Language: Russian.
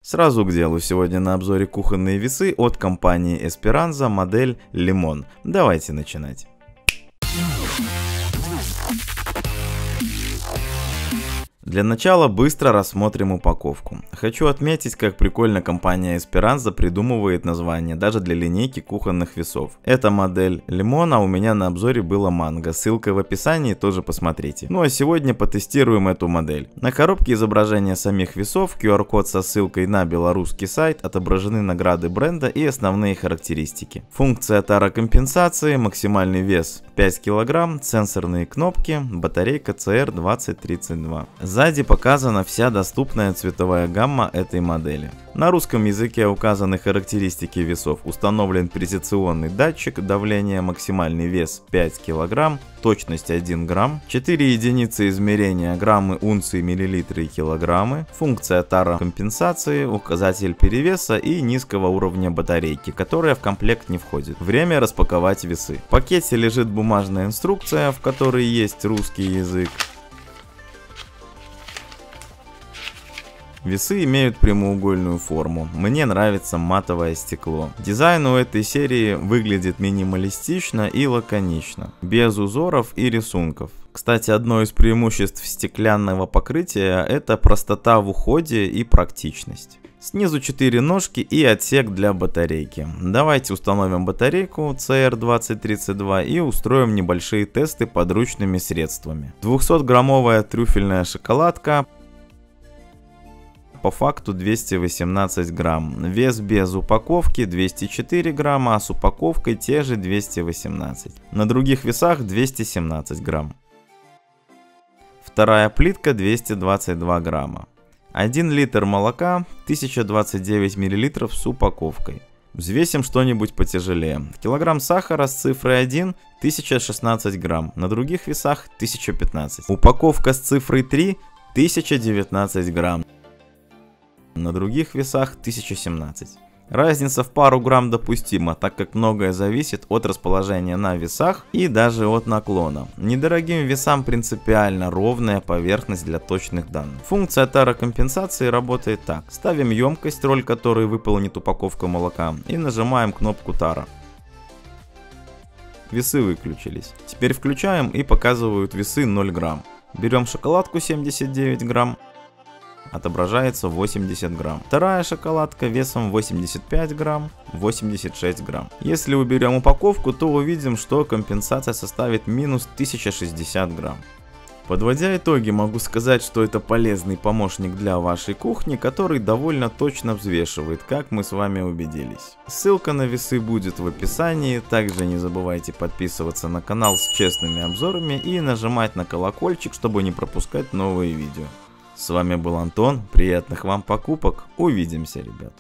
Сразу к делу. Сегодня на обзоре кухонные весы от компании Esperanza, модель Limon. Давайте начинать. Для начала быстро рассмотрим упаковку. Хочу отметить, как прикольно компания Esperanza придумывает название даже для линейки кухонных весов. Эта модель Limon, а у меня на обзоре была Mango. Ссылка в описании, тоже посмотрите. Ну а сегодня потестируем эту модель. На коробке изображение самих весов, QR-код со ссылкой на белорусский сайт, отображены награды бренда и основные характеристики. Функция тарокомпенсации, максимальный вес 5 кг, сенсорные кнопки, батарейка CR2032. Сзади показана вся доступная цветовая гамма этой модели. На русском языке указаны характеристики весов. Установлен презентационный датчик, давление, максимальный вес 5 кг, точность 1 грамм, 4 единицы измерения граммы, унции, миллилитры и килограммы, функция тарокомпенсации, указатель перевеса и низкого уровня батарейки, которая в комплект не входит. Время распаковать весы. В пакете лежит бумажная инструкция, в которой есть русский язык. Весы имеют прямоугольную форму. Мне нравится матовое стекло. Дизайн у этой серии выглядит минималистично и лаконично, без узоров и рисунков. Кстати, одно из преимуществ стеклянного покрытия – это простота в уходе и практичность. Снизу 4 ножки и отсек для батарейки. Давайте установим батарейку CR2032 и устроим небольшие тесты подручными средствами. 200-граммовая трюфельная шоколадка. По факту 218 грамм. Вес без упаковки 204 грамма, а с упаковкой те же 218. На других весах 217 грамм. Вторая плитка 222 грамма. 1 литр молока, 1029 мл с упаковкой. Взвесим что-нибудь потяжелее. Килограмм сахара с цифрой 1 1016 грамм. На других весах 1015. Упаковка с цифрой 3 1019 грамм. На других весах 1017. Разница в пару грамм допустима, так как многое зависит от расположения на весах и даже от наклона. Недорогим весам принципиально ровная поверхность для точных данных. Функция тарокомпенсации работает так. Ставим емкость, роль которой выполнит упаковка молока, и нажимаем кнопку тара. Весы выключились. Теперь включаем и показывают весы 0 грамм. Берем шоколадку 79 грамм. Отображается 80 грамм. Вторая шоколадка весом 85 грамм, 86 грамм. Если уберем упаковку, то увидим, что компенсация составит минус 1060 грамм. Подводя итоги, могу сказать, что это полезный помощник для вашей кухни, который довольно точно взвешивает, как мы с вами убедились. Ссылка на весы будет в описании. Также не забывайте подписываться на канал с честными обзорами и нажимать на колокольчик, чтобы не пропускать новые видео. С вами был Антон, приятных вам покупок, увидимся, ребят.